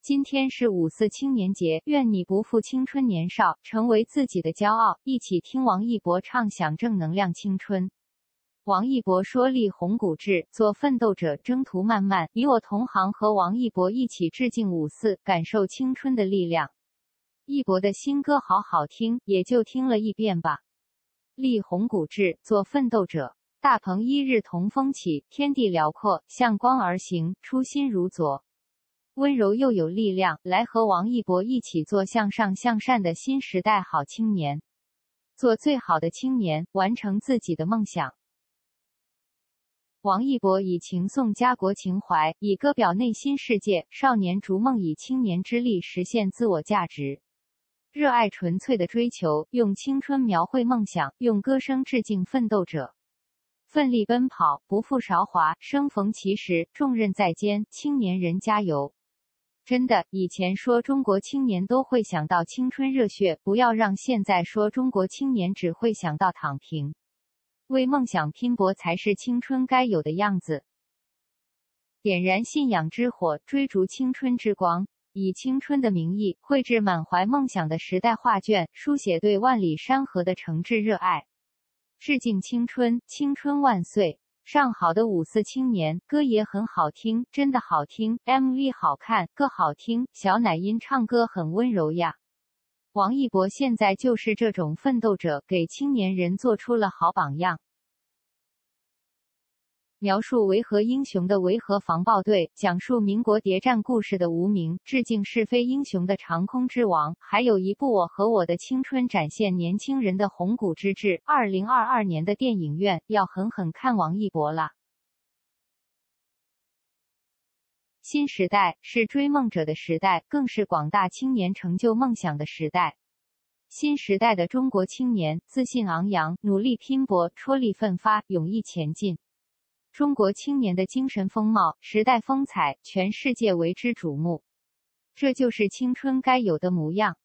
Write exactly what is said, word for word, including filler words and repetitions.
今天是五四青年节，愿你不负青春年少，成为自己的骄傲。一起听王一博畅想正能量青春。王一博说：立红骨志，做奋斗者，征途漫漫。你我同行，和王一博一起致敬五四，感受青春的力量。一博的新歌好好听，也就听了一遍吧。立红骨志，做奋斗者。大鹏一日同风起，天地辽阔，向光而行，初心如昨。温柔又有力量，来和王一博一起做向上向善的新时代好青年，做最好的青年，完成自己的梦想。王一博以情颂家国情怀，以歌表内心世界，少年逐梦，以青年之力实现自我价值。热爱纯粹的追求，用青春描绘梦想，用歌声致敬奋斗者。奋力奔跑，不负韶华，生逢其时，重任在肩，青年人加油！真的，以前说中国青年都会想到青春热血，不要让现在说中国青年只会想到躺平。为梦想拼搏才是青春该有的样子。点燃信仰之火，追逐青春之光，以青春的名义，绘制满怀梦想的时代画卷，书写对万里山河的诚挚热爱。致敬青春，青春万岁！上好的五四青年，歌也很好听，真的好听 ，M V 好看，歌好听，小奶音唱歌很温柔呀。王一博现在就是这种奋斗者，给青年人做出了好榜样。描述维和英雄的维和防暴队，讲述民国谍战故事的无名，致敬是非英雄的长空之王，还有一部我和我的青春，展现年轻人的红骨之志。二零二二年的电影院要狠狠看王一博啦！新时代是追梦者的时代，更是广大青年成就梦想的时代。新时代的中国青年自信昂扬，努力拼搏，踔厉奋发，勇毅前进。中国青年的精神风貌、时代风采，全世界为之瞩目。这就是青春该有的模样。